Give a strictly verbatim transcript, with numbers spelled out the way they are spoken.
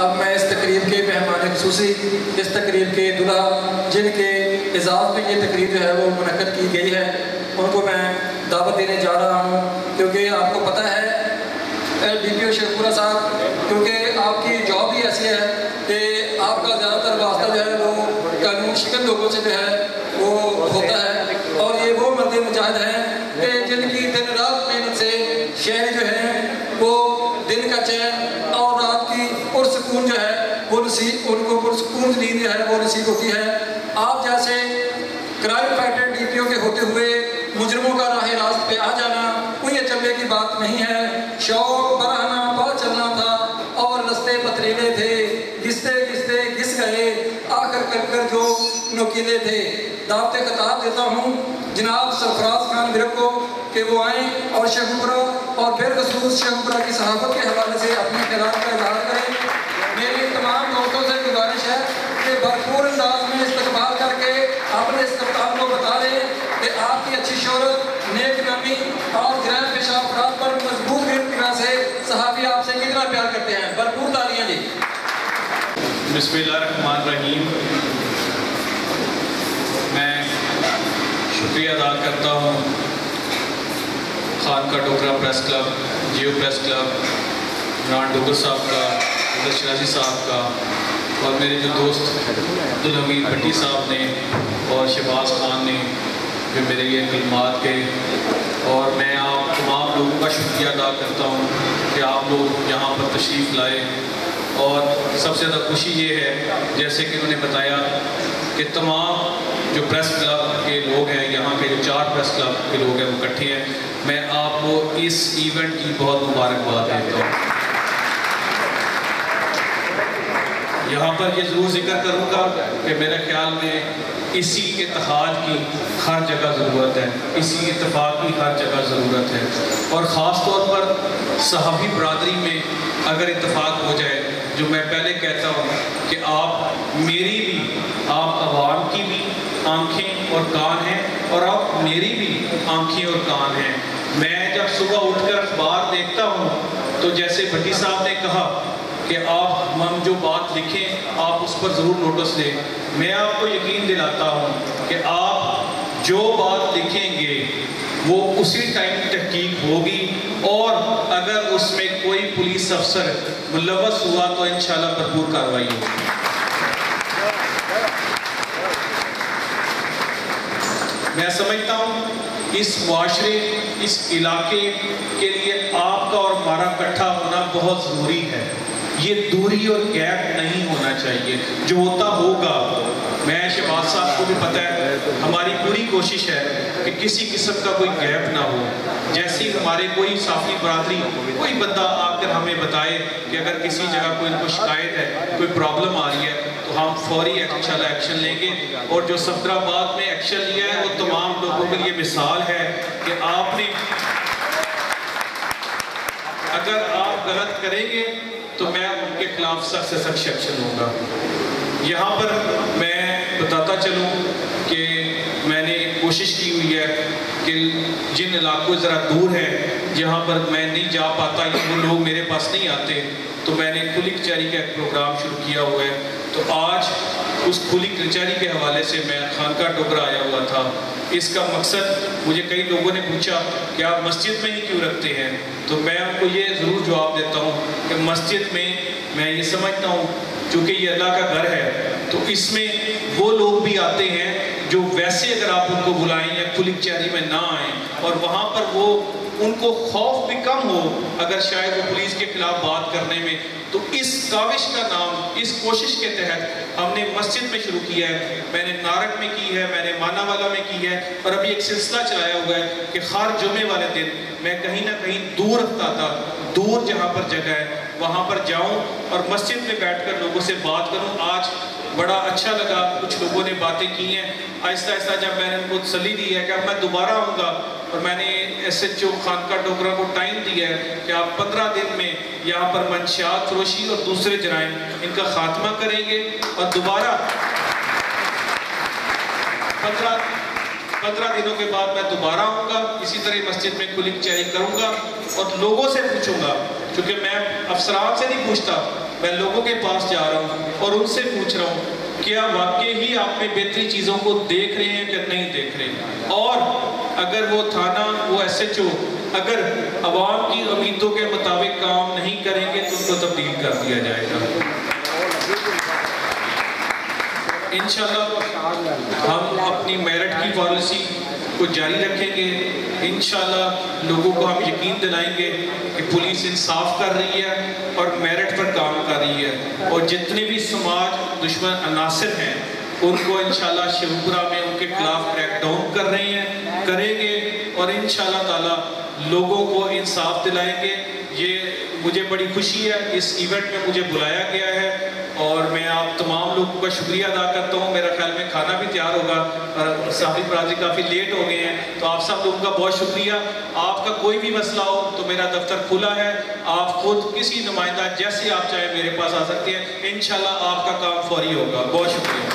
अब मैं इस तकरीब के मेहमान खुसूसी, इस तकरीब के दुल्हा जिनके इजाफ़ में ये तकरीब जो है वो मुनक़्क़द की गई है, उनको मैं दावत देने जा रहा हूँ। क्योंकि आपको पता है डी पी ओ शेखपुरा साहब, क्योंकि आपकी जॉब ही ऐसी है कि आपका ज़्यादातर वास्ता जो है वो कानून शिकन लोगों से जो है वो होता है, और ये वो मर्द मुजाहिद हैं कि जिनकी दिन रात मेहनत से शहर जो है वो दिन का चैन और रात की पुरसकून जो है वो नसीब, उनको पुरसकून नींद जो है वो नसीब होती है। आप जैसे crime fighter D P O के होते हुए मुजरमों का राह रास्त पे आ जाना कोई अचंभे की बात नहीं है। शौक बरहना पा चलना था और रस्ते पथरीले थे, घिसते घिसते घिस गए आखिर कर कर जो नोकीले थे। दावते खिताब देता हूँ जनाब सरफराज खान विरक को कि वो आएँ और शेखपुरा और बेखसूस शेखपुरा की सहाफत के हवाले से अपने ख्यालात का इजहार करें। मेरी तमाम दोस्तों से गुजारिश है कि भरपूर अंदाज में इस्तकबाल करके अपने इस कप्तान को बता दें कि आपकी अच्छी शोहरत, नेक नामी और ग्रहण पेशा अफराद पर मजबूत गिरफ्तार से सहाफ़ी आपसे कितना प्यार करते हैं। भरपूर तालियां जी। बिस्मिल्लाहिर्रहमानिर्रहीम। मैं शुक्रिया अदा करता हूँ खान का Dogra press club, Geo press club, Imran Dogar साहब का, उदर शराजी साहब का, और मेरे जो दोस्त अब्दुल हमीद भट्टी साहब ने और शहबाज खान ने जो मेरे लिए कलमात के, और मैं आप तमाम लोगों का शुक्रिया अदा करता हूँ कि आप लोग यहाँ पर तशरीफ़ लाए। और सबसे ज़्यादा खुशी ये है जैसे कि उन्होंने बताया कि तमाम जो प्रेस क्लब के लोग हैं, यहाँ के जो चार प्रेस क्लब के लोग हैं वो इकट्ठे हैं। मैं आपको इस इवेंट की बहुत मुबारकबाद देता हूँ। यहाँ पर ये ज़रूर जिक्र करूँगा कि मेरे ख्याल में इसी इत्तेहाद की हर जगह ज़रूरत है, इसी इत्तेफाक की हर जगह ज़रूरत है, और ख़ास तौर पर सहाफ़ी बरादरी में अगर इत्तेफाक हो जाए, जो मैं पहले कहता हूँ कि आप मेरी भी, आप अवाम की भी आँखें और कान हैं, और आप मेरी भी आँखें और कान हैं। मैं जब सुबह उठकर अखबार देखता हूँ तो जैसे भट्टी साहब ने कहा कि आप हम जो बात लिखें आप उस पर ज़रूर नोटिस दें। मैं आपको यकीन दिलाता हूँ कि आप जो बात लिखेंगे वो उसी टाइम तहकीक होगी, और अगर उसमें कोई पुलिस अफसर मुलव्वस हुआ तो इंशाल्लाह भरपूर कार्रवाई होगी। मैं समझता हूँ इस मुआशरे, इस इलाके के लिए आपका और हमारा इकट्ठा होना बहुत ज़रूरी है। ये दूरी और गैप नहीं होना चाहिए, जो होता होगा। मैं शहबाज साहब को भी पता है, हमारी पूरी कोशिश है कि किसी किस्म का कोई गैप ना हो। जैसे हमारे कोई साफी बरादरी, कोई बंदा आकर हमें बताए कि अगर किसी जगह कोई इनको शिकायत है, कोई प्रॉब्लम आ रही है, तो हम फौरी इंशाल्लाह एक्शन लेंगे। और जो सफदराबाद में एक्शन लिया है वो तमाम लोगों के लिए मिसाल है कि आपने, अगर आप गलत करेंगे तो मैं उनके खिलाफ सख्त से सख्त एक्शन लूँगा। यहाँ पर मैं बताता चलूँ कि मैंने कोशिश की हुई है कि जिन इलाकों ज़रा दूर है, जहाँ पर मैं नहीं जा पाता या वो लोग मेरे पास नहीं आते, तो मैंने खुली कचहरी का एक प्रोग्राम शुरू किया हुआ है। तो आज उस खुली कचहरी के हवाले से मैं खानका डोगरा आया हुआ था। इसका मकसद, मुझे कई लोगों ने पूछा कि आप मस्जिद में ही क्यों रखते हैं, तो मैं उनको ये ज़रूर जवाब देता हूँ कि मस्जिद में मैं ये समझता हूँ चूँकि ये अल्लाह का घर है, तो इसमें वो लोग भी आते हैं जो वैसे अगर आप उनको बुलाएं या खुली कचहरी में ना आएँ, और वहाँ पर वो उनको खौफ भी कम हो अगर शायद वो पुलिस के खिलाफ बात करने में। तो इस काविश का नाम, इस कोशिश के तहत हमने मस्जिद में शुरू किया है। मैंने नारक में की है, मैंने मानावाला में की है, और अभी एक सिलसिला चलाया हुआ है कि हर जुमे वाले दिन मैं कहीं ना कहीं दूर रखता था, दूर जहाँ पर जगह है वहाँ पर जाऊँ और मस्जिद में बैठकर लोगों से बात करूँ। आज बड़ा अच्छा लगा, कुछ लोगों ने बातें की हैं। आहिस्ता आहिस्ता जब मैंने उनको तसल्ली दी है कि अब मैं दोबारा आऊँगा, और मैंने S H O Khanka Dogra को टाइम दिया है कि आप पंद्रह दिन में यहाँ पर मंशियात फरोशी और दूसरे जराइम इनका खात्मा करेंगे, और दोबारा पंद्रह पंद्रह दिनों के बाद मैं दोबारा आऊँगा, इसी तरह मस्जिद में खुली कचहरी करूँगा और लोगों से पूछूंगा, क्योंकि मैं अफसरान से नहीं पूछता, मैं लोगों के पास जा रहा हूँ और उनसे पूछ रहा हूँ क्या वाकई ही आप में बेहतरी चीज़ों को देख रहे हैं कि नहीं देख रहे, और अगर वो थाना, वो एस एच ओ अगर अवाम की उम्मीदों के मुताबिक काम नहीं करेंगे तो उनको तब्दील कर दिया जाएगा। इंशाल्लाह हम अपनी मेरिट की पॉलिसी को जारी रखेंगे। इंशाल्लाह लोगों को हम यकीन दिलाएंगे कि पुलिस इंसाफ कर रही है और मेरिट पर काम कर रही है, और जितने भी समाज दुश्मन अनासिर हैं उनको इंशाल्लाह शिवपुरा में उनके खिलाफ क्रैकडाउन कर रहे हैं, करेंगे, और इंशाल्लाह ताला लोगों को इंसाफ दिलाएंगे। ये मुझे बड़ी खुशी है, इस इवेंट में मुझे बुलाया गया है और मैं आप तमाम लोगों का शुक्रिया अदा करता हूँ। मेरा ख्याल में खाना भी तैयार होगा और साहिब बरादरी काफ़ी लेट हो गए हैं, तो आप सब लोगों का बहुत शुक्रिया। आपका कोई भी मसला हो तो मेरा दफ्तर खुला है, आप खुद किसी नुमाइंदा जैसे आप चाहे मेरे पास आ सकते हैं, इंशाल्लाह आपका काम फौरी होगा। बहुत शुक्रिया।